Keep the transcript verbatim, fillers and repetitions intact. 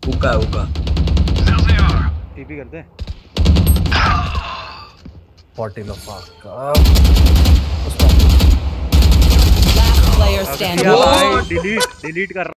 हुक्का हुक्का टीपी करते हैं फोर्टी लो फक Last player standing. Delete delete कर